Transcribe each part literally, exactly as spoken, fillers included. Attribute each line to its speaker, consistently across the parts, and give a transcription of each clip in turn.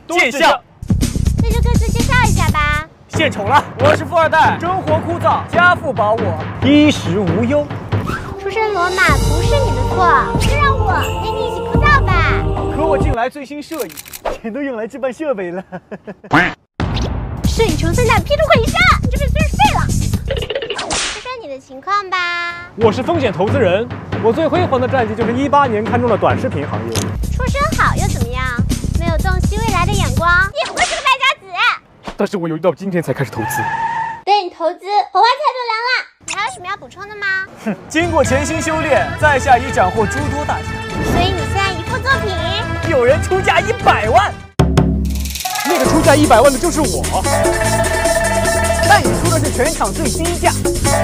Speaker 1: 见笑。
Speaker 2: 那就各自介绍一下吧。
Speaker 1: 献丑了，我是富二代，生活枯燥，家父保我，衣食无忧。
Speaker 2: 出身罗马不是你的错，就让我陪你一起枯燥吧。
Speaker 1: 可我近来最新摄影，钱都用来置办设备了。
Speaker 2: 摄影成分在 P 图可以上，你这边随时废了。说说你的情况吧。
Speaker 1: 我是风险投资人，我最辉煌的战绩就是一八年看中了短视频行业。
Speaker 2: 出身好又怎么样？没有洞悉未来的眼光，也不会是个败家子。
Speaker 1: 但是我犹豫到今天才开始投资。
Speaker 2: 对你投资，我花菜就凉了。你还有什么要补充的吗？
Speaker 1: 哼，经过潜心修炼，在下已斩获诸多大奖。
Speaker 2: 所以你现在一幅作品，
Speaker 1: 有人出价一百万。那个出价一百万的就是我，但你出的是全场最低价。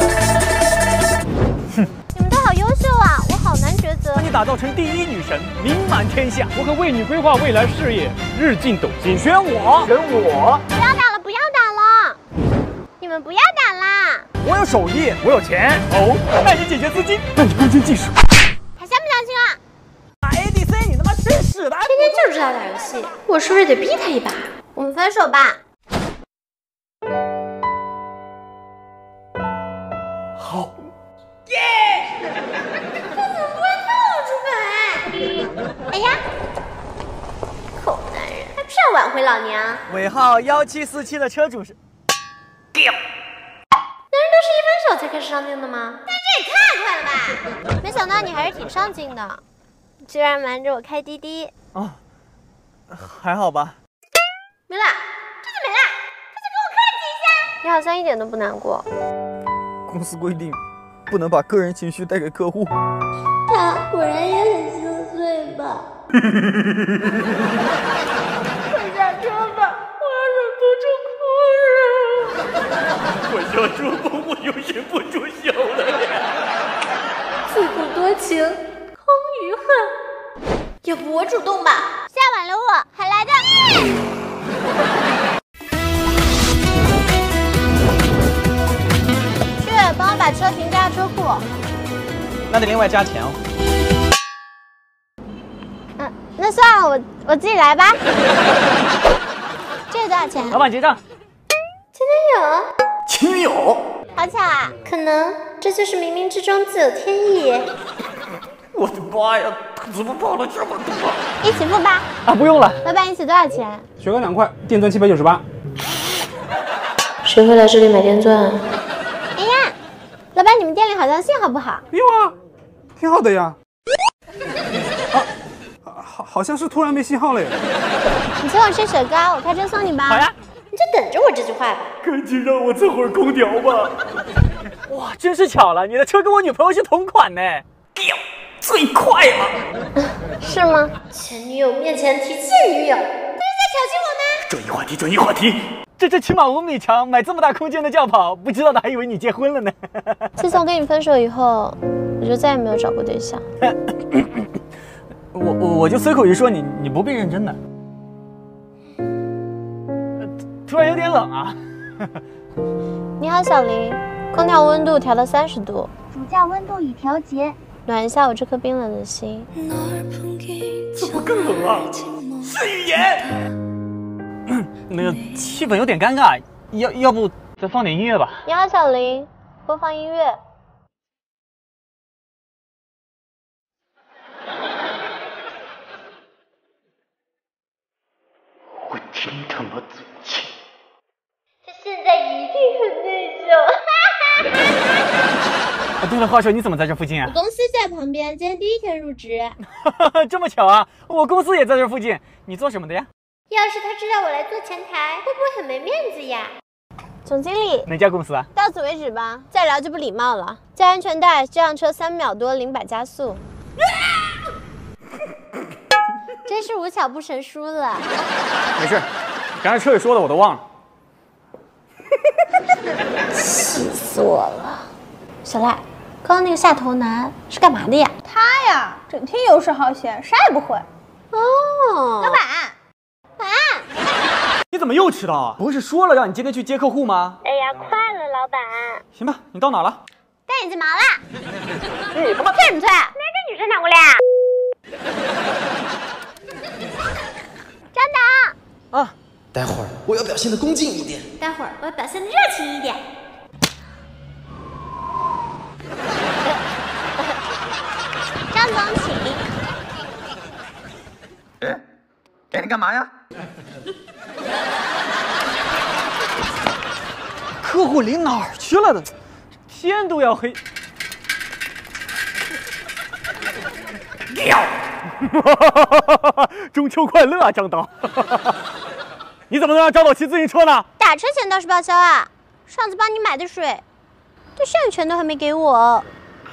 Speaker 2: 哼，你们都好优秀啊，我好难抉择。
Speaker 1: 把你打造成第一女神，名满天下。我可为你规划未来事业，日进斗金。选我，选我！
Speaker 2: 不要打了，不要打了！你们不要打啦！
Speaker 1: 我有手艺，我有钱。哦，那你解决资金，那你攻坚技术。
Speaker 2: 还相不相信啊？
Speaker 1: 打 A D C， 你他妈真是的！
Speaker 2: 天天就知道打游戏，我是不是得逼他一把？我们分手吧。
Speaker 1: 好。
Speaker 2: 耶！他怎么不会跳出来？哎呀，狗男人，还不是要挽回老娘？
Speaker 1: 尾号幺七四七的车主是。
Speaker 2: 男人都是一分手才开始上镜的吗？但这也太快了吧！没想到你还是挺上进的，居然瞒着我开滴滴。
Speaker 1: 哦，还好吧。
Speaker 2: 没了，这就没了，快去给我客气一下。你好像一点都不难过。
Speaker 1: 公司规定，不能把个人情绪带给客户。
Speaker 2: 他果然也很心碎吧？快下车吧，我要忍不住哭了。
Speaker 1: 我要说疯，我又忍不住笑了呀。
Speaker 2: 自古多情空余恨，要不我主动吧？下晚了我还来得。去帮我把车停家车库。
Speaker 1: 那得另外加钱哦。
Speaker 2: 嗯，那算了，我我自己来吧。这个多少钱？
Speaker 1: 老板结账。
Speaker 2: 前男友？
Speaker 1: 前女友？
Speaker 2: 好巧啊！可能这就是冥冥之中自有天意。
Speaker 1: 我的妈呀，他怎么跑了这么多？
Speaker 2: 一起付吧。
Speaker 1: 啊，不用了。
Speaker 2: 老板，一起多少钱？
Speaker 3: 雪糕两块，电钻七百九十八。
Speaker 2: 谁会来这里买电钻？哎呀，老板，你们店里好像信号不好。
Speaker 3: 没有啊，挺好的呀。啊，好，好像是突然没信号了耶。
Speaker 2: 你请我吃雪糕，我开车送你吧。
Speaker 1: 好呀。
Speaker 2: 你就等着我这句话吧。
Speaker 1: 赶紧让我蹭会儿空调吧。哇，真是巧了，你的车跟我女朋友是同款呢。屌，最快了。
Speaker 2: 是吗？前女友面前提现女友，这是在挑衅我吗？
Speaker 1: 转移话题，转移话题。这这起码五米长，买这么大空间的轿跑，不知道的还以为你结婚了呢。
Speaker 2: 自从跟你分手以后，我就再也没有找过对象。
Speaker 1: 我我我就随口一说，你你不必认真的。突然有点冷啊。
Speaker 2: 你好，小林，空调温度调到三十度，
Speaker 4: 主驾温度已调节，
Speaker 2: 暖一下我这颗冰冷的心。
Speaker 1: 怎么更冷啊？是语言。那个气氛有点尴尬，要要不再放点音乐吧？
Speaker 2: 你好，小林，播放音乐。
Speaker 1: 我听他妈嘴欠。
Speaker 2: 他现在一定很内疚。
Speaker 1: 啊，对了，话说你怎么在这附近啊？
Speaker 2: 我公司在旁边，今天第一天入职。
Speaker 1: 这么巧啊，我公司也在这附近。你做什么的呀？
Speaker 2: 要是他知道我来做前台，会不会很没面子呀？总经理，
Speaker 1: 哪家公司啊？
Speaker 2: 到此为止吧，再聊就不礼貌了。系安全带，这辆车三秒多零百加速。真是无巧不成书了。
Speaker 1: 没事，刚才车里说的我都忘了。
Speaker 2: 气死我了！小赖，刚刚那个下头男是干嘛的呀？
Speaker 4: 他呀，整天游手好闲，啥也不会。
Speaker 2: 哦，
Speaker 4: 老板，
Speaker 2: 板，
Speaker 1: 你怎么又迟到啊？不是说了让你今天去接客户吗？
Speaker 2: 哎呀，快了，老板。
Speaker 1: 行吧，你到哪了？
Speaker 2: 戴眼镜毛了。
Speaker 1: 你他妈
Speaker 2: 退什么退？没跟女生谈过恋爱。张导。
Speaker 5: 待会儿我要表现的恭敬一点。
Speaker 2: 待会儿我要表现的热情一点。张总，请。
Speaker 6: 哎，哎，你干嘛呀？
Speaker 1: 客户离哪儿去了呢？天都要黑。中秋快乐啊，张导！你怎么能让张导骑自行车呢？
Speaker 2: 打车钱倒是报销啊，上次帮你买的水，这剩余钱都还没给我。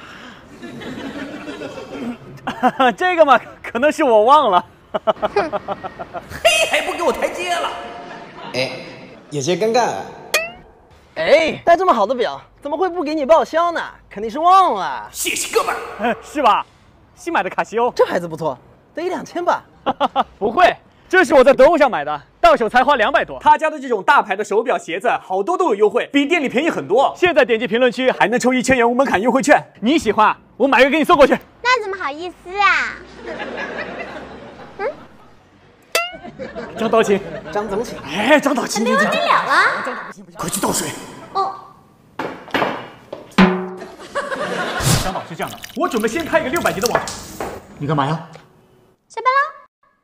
Speaker 1: 这个嘛，可能是我忘了。
Speaker 6: 嘿，还不给我台阶了？
Speaker 5: 哎，有些尴尬啊。
Speaker 7: 哎，戴这么好的表，怎么会不给你报销呢？肯定是忘了。
Speaker 6: 谢谢哥们儿。
Speaker 1: 是吧？新买的卡西欧，
Speaker 7: 这牌子不错，得一两千吧？
Speaker 1: 不会，这是我在德国上买的，到手才花两百多。他家的这种大牌的手表、鞋子，好多都有优惠，比店里便宜很多。现在点击评论区还能抽一千元无门槛优惠券，你喜欢我买个给你送过去。
Speaker 2: 那怎么好意思啊？嗯，
Speaker 1: 张导请，
Speaker 7: 张总请。
Speaker 1: 哎，张导请，
Speaker 2: 没完没了了。
Speaker 6: 快去倒水。
Speaker 2: 哦。
Speaker 1: 张导是这样的，我准备先开一个六百级的网站。
Speaker 6: 你干嘛呀？
Speaker 2: 下班了。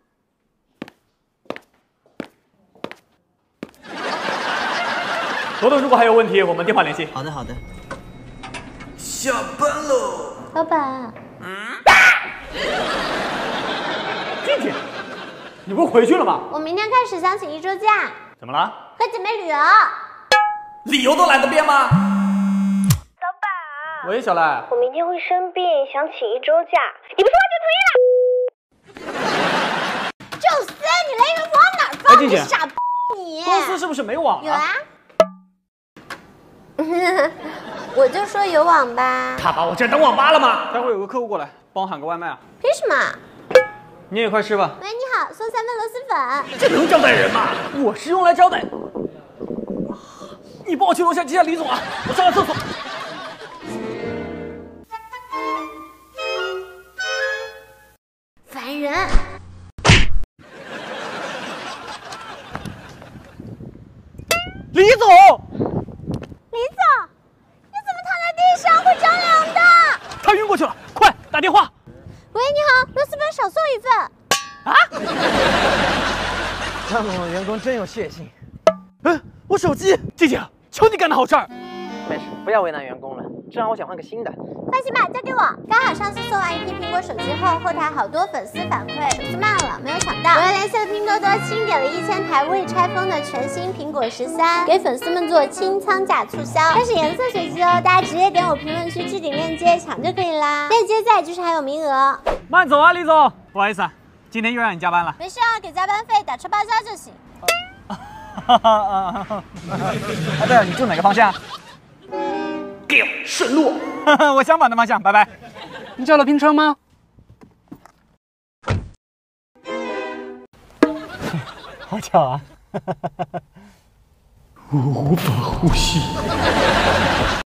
Speaker 1: 头头，如果还有问题，我们电话联系。
Speaker 7: 好的，好的。
Speaker 6: 下班喽。
Speaker 2: 老板。
Speaker 6: 嗯。
Speaker 1: 静静，你不是回去了吗？
Speaker 2: 我明天开始想请一周假。
Speaker 1: 怎么了？
Speaker 2: 和姐妹旅游。
Speaker 6: 理由都懒得编吗？
Speaker 1: 喂，小赖。
Speaker 2: 我明天会生病，想请一周假，你不说话就可以了。宙斯，你雷人往哪儿放？你傻逼你！
Speaker 1: 公司是不是没网了？
Speaker 2: 有啊。我就说有网吧。
Speaker 1: 他把我这当网吧了吗？待会儿有个客户过来，帮我喊个外卖啊。
Speaker 2: 凭什么？
Speaker 1: 你也快吃吧。
Speaker 2: 喂，你好，送三份螺蛳粉。
Speaker 1: 这能招待人吗？我是用来招待。你帮我去楼下接下李总啊，我上个厕所。
Speaker 2: 烦人！
Speaker 1: 李总，
Speaker 2: 李总，你怎么躺在地上？会着凉的。
Speaker 1: 他晕过去了，快打电话。
Speaker 2: 喂，你好，螺蛳粉少送一份。
Speaker 1: 啊！
Speaker 7: 张总的员工真有血性。嗯，我手机。
Speaker 1: 静静，求你干的好事儿。
Speaker 7: 没事，不要为难员工了，这样我想换个新的。
Speaker 2: 放心吧，交给我。刚好上次送完一批苹果手机后，后台好多粉丝反馈手速慢了，没有抢到。我又联系了拼多多，清点了一千台未拆封的全新苹果十三，给粉丝们做清仓价促销。但是颜色随机哦，大家直接点我评论区置顶链接抢就可以啦。链接在，就是还有名额。
Speaker 1: 慢走啊，李总。不好意思啊，今天又让你加班了。
Speaker 2: 没事啊，给加班费，打车报销就行。
Speaker 1: 哈哈啊！啊，对了，你住哪个方向？
Speaker 6: 给我顺路。
Speaker 1: 我相反的方向，拜拜。
Speaker 3: 你叫了拼车吗？
Speaker 1: 好巧啊！
Speaker 3: 我无法呼吸。